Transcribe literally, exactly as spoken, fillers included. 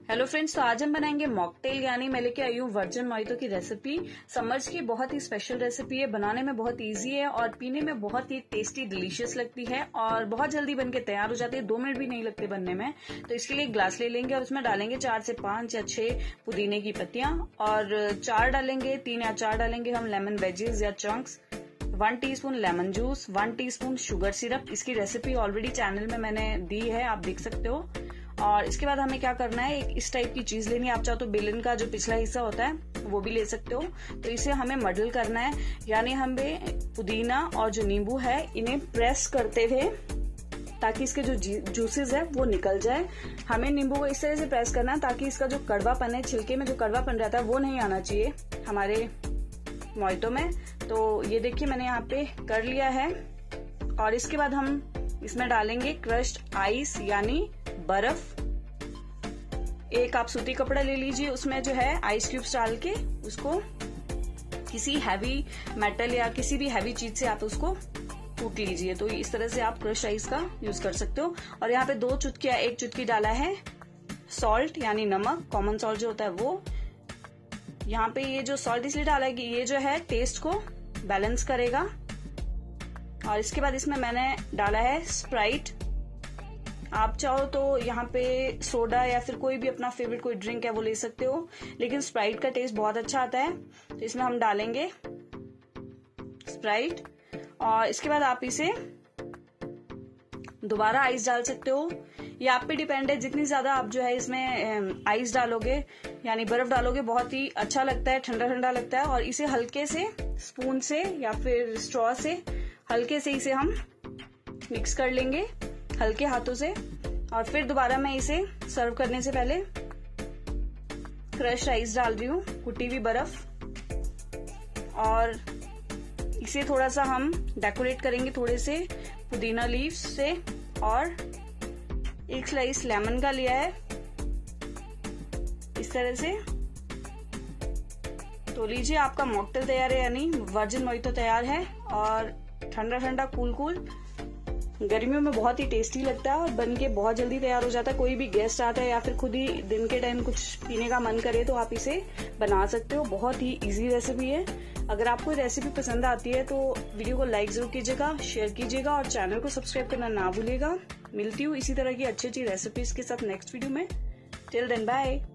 Hello friends, तो आज हम बनाएंगे मॉकटेल, यानी मैं लेके आई हूँ वर्जिन मोहितो की रेसिपी। समर्स की बहुत ही स्पेशल रेसिपी है, बनाने में बहुत इजी है और पीने में बहुत ही टेस्टी डिलीशियस लगती है और बहुत जल्दी बनके तैयार हो जाती है। दो मिनट भी नहीं लगते बनने में। तो इसके लिए एक ग्लास ले लेंगे और उसमें डालेंगे चार से पांच या छह पुदीने की पत्तियां और चार डालेंगे, तीन या चार डालेंगे हम लेमन वेजेस या chunks, one teaspoon lemon juice, one teaspoon sugar syrup. इसकी रेसिपी ऑलरेडी चैनल में मैंने दी है, आप देख सकते हो। और इसके बाद हमें क्या करना है, एक इस टाइप की चीज लेनी है। आप चाहो तो बेलन का जो पिछला हिस्सा होता है वो भी ले सकते हो। तो इसे हमें मडल करना है, यानी हमें पुदीना और जो नींबू है इन्हें प्रेस करते हुए ताकि इसके जो जूसेस है वो निकल जाए। हमें नींबू को इस तरह से प्रेस करना है ताकि इसका जो कड़वापन है, छिलके में जो कड़वापन रहता है वो नहीं आना चाहिए हमारे मोहितो में। तो ये देखिए मैंने यहाँ पे कर लिया है। और इसके बाद हम इसमें डालेंगे क्रश्ड आइस यानी बर्फ। एक आप सूती कपड़ा ले लीजिए, उसमें जो है आइस क्यूब्स डाल के उसको किसी हैवी मेटल या किसी भी हैवी चीज से आप उसको कूट लीजिए। तो इस तरह से आप क्रश आइस का यूज कर सकते हो। और यहाँ पे दो चुटकिया, एक चुटकी डाला है सॉल्ट यानी नमक, कॉमन सॉल्ट जो होता है वो। यहाँ पे ये जो सॉल्ट इसलिए डाला है कि ये जो है टेस्ट को बैलेंस करेगा। और इसके बाद इसमें मैंने डाला है स्प्राइट। आप चाहो तो यहाँ पे सोडा या फिर कोई भी अपना फेवरेट कोई ड्रिंक है वो ले सकते हो, लेकिन स्प्राइट का टेस्ट बहुत अच्छा आता है। तो इसमें हम डालेंगे स्प्राइट और इसके बाद आप इसे दोबारा आइस डाल सकते हो। ये आप पे डिपेंड है, जितनी ज्यादा आप जो है इसमें आइस डालोगे यानी बर्फ डालोगे बहुत ही अच्छा लगता है, ठंडा ठंडा लगता है। और इसे हल्के से स्पून से या फिर स्ट्रॉ से हल्के से इसे हम मिक्स कर लेंगे हल्के हाथों से। और फिर दोबारा मैं इसे सर्व करने से पहले क्रश आइस डाल रही हूँ, कुटी हुई बर्फ। और इसे थोड़ा सा हम डेकोरेट करेंगे थोड़े से पुदीना लीव्स से। और एक स्लाइस लेमन का लिया है इस तरह से। तो लीजिए, आपका मॉकटेल तैयार है, यानी वर्जिन मोहितो तैयार है। और ठंडा ठंडा कूल कूल गर्मियों में बहुत ही टेस्टी लगता है और बन के बहुत जल्दी तैयार हो जाता है। कोई भी गेस्ट आता है या फिर खुद ही दिन के टाइम कुछ पीने का मन करे तो आप इसे बना सकते हो। बहुत ही इजी रेसिपी है। अगर आपको रेसिपी पसंद आती है तो वीडियो को लाइक जरूर कीजिएगा, शेयर कीजिएगा और चैनल को सब्सक्राइब करना ना भूलिएगा। मिलती हूँ इसी तरह की अच्छी अच्छी रेसिपीज के साथ नेक्स्ट वीडियो में। Till then bye.